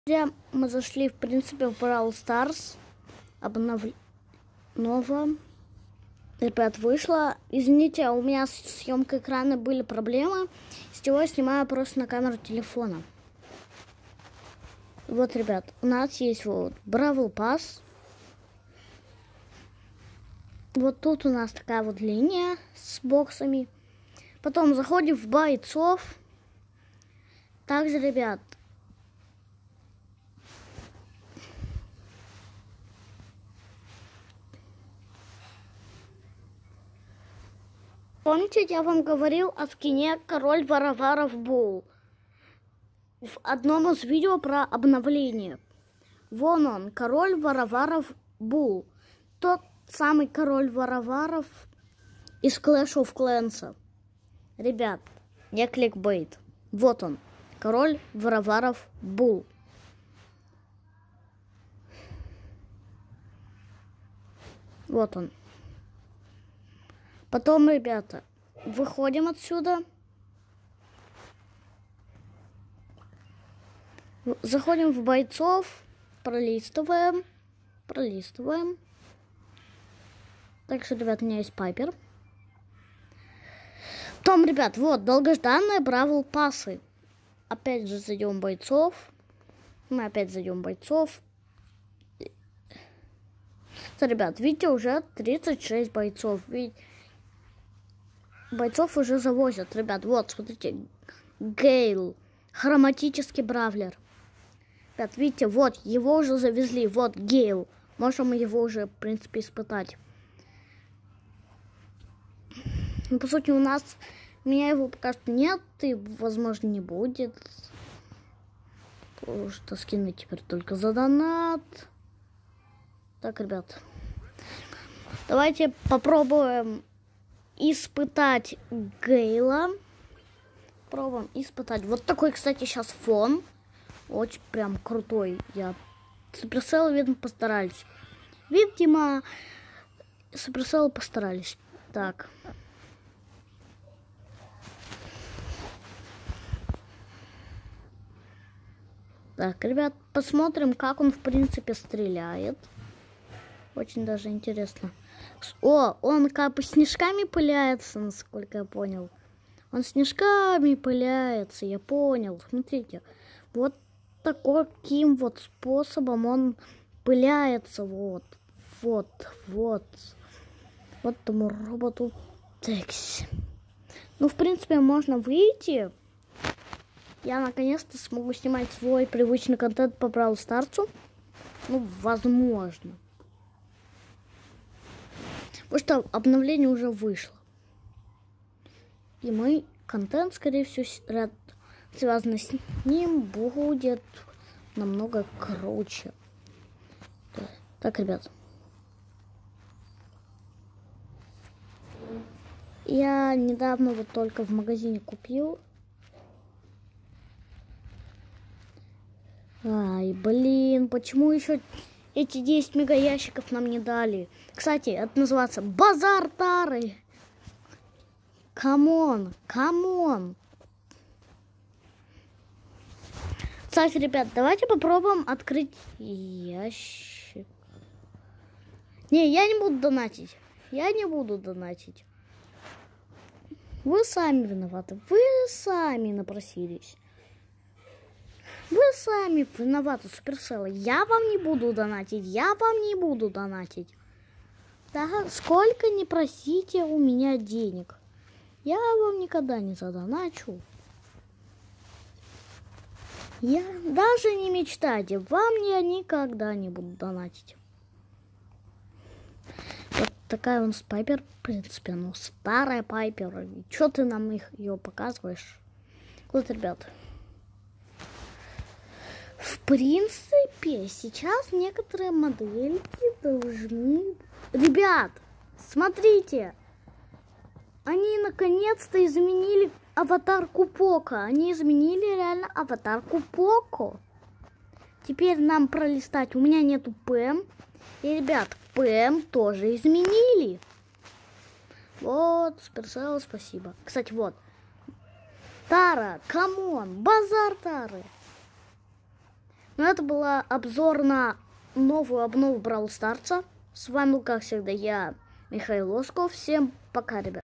Мы зашли, в принципе, в Brawl Stars. Новое. Ребят, вышло. Извините, у меня с съемкой экрана были проблемы. С чего я снимаю просто на камеру телефона. Вот, ребят, у нас есть вот Brawl Pass. Вот тут у нас такая вот линия с боксами. Потом заходим в бойцов. Также, ребят, помните, я вам говорил о скине Король Вороваров Бул в одном из видео про обновление. Вон он, Король Вороваров Бул. Тот самый Король Вороваров из Clash of Clans. Ребят, не кликбейт. Вот он, Король Вороваров Бул. Вот он. Потом, ребята, выходим отсюда. Заходим в бойцов. Пролистываем. Так что, ребят, у меня есть Пайпер. Потом, ребят, вот, долгожданные Бравл Пассы. Опять же зайдем в бойцов. Мы опять зайдем в бойцов. Ребят, видите, уже 36 бойцов. Бойцов уже завозят. Ребят, вот, смотрите. Гейл. Хроматический бравлер. Ребят, видите, вот, его уже завезли. Вот, Гейл. Можем его уже, в принципе, испытать. Но, по сути, у меня его пока что нет. И, возможно, не будет. Потому что скины теперь только за донат. Так, ребят. Давайте попробуем испытать Гейла. Пробуем испытать. Вот такой, кстати, сейчас фон. Очень прям крутой. Суперселл, видно, постарались. Видимо, Суперселл постарались. Так. Так, ребят, посмотрим, как он, в принципе, стреляет. Очень даже интересно. О, он как бы снежками пыляется, насколько я понял. Он снежками пыляется, я понял. Смотрите, вот таким вот способом он пыляется. Вот тому роботу Текси. Ну, в принципе, можно выйти. Я наконец-то смогу снимать свой привычный контент по Brawl Stars. Ну, возможно. Потому что обновление уже вышло. И мой контент, скорее всего, связанный с ним, будет намного круче. Так, ребят. Я недавно вот только в магазине купил. Ай, блин, почему еще эти 10 мегаящиков нам не дали? Кстати, это называется Базар Тары. Камон. Кстати, ребят, давайте попробуем открыть ящик. Не, я не буду донатить. Вы сами виноваты. Вы сами напросились. Вы сами виноваты, Суперселлы. Я вам не буду донатить. Да, сколько не просите у меня денег. Я вам никогда не задоначу. Даже не мечтайте. Вам я никогда не буду донатить. Вот такая у нас Пайпер. В принципе, ну, старая Пайпер. Чё ты нам ее показываешь? Вот, ребят. В принципе, сейчас некоторые модельки должны... Ребят, смотрите. Они наконец-то изменили аватарку Поко. Они изменили реально аватарку Поко. Теперь нам пролистать. У меня нету Пэм. И, ребят, Пэм тоже изменили. Вот, Суперселл, спасибо. Кстати, вот. Тара, камон, Базар Тары. Ну, это был обзор на новую обнову Brawl Старса. С вами был, как всегда, я, Михаил Лосков. Всем пока, ребят.